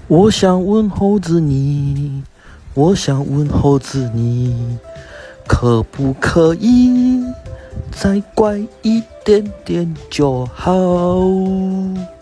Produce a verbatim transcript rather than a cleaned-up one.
我想问猴子你，我想问猴子你，可不可以再乖一点点就好？